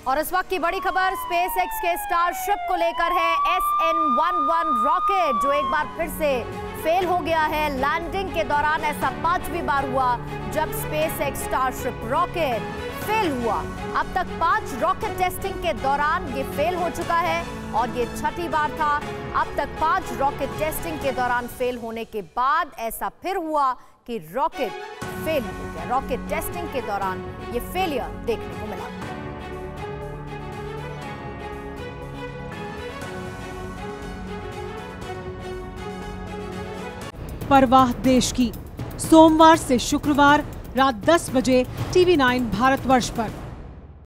और इस वक्त की बड़ी खबर स्पेसएक्स के स्टारशिप को लेकर है। SN-11 रॉकेट जो एक बार फिर से फेल हो गया है। लैंडिंग के दौरान ऐसा 5वीं बार हुआ जब स्पेसएक्स स्टारशिप रॉकेट फेल हुआ। अब तक 5 रॉकेट टेस्टिंग के दौरान ये फेल हो चुका है और ये 6ठी बार था। अब तक 5 रॉकेट टेस्टिंग के दौरान फेल होने के बाद ऐसा फिर हुआ कि रॉकेट फेल हो गया। रॉकेट टेस्टिंग के दौरान ये फेलियर देखने को मिला। परवाह देश की, सोमवार से शुक्रवार रात 10 बजे TV9 भारतवर्ष पर।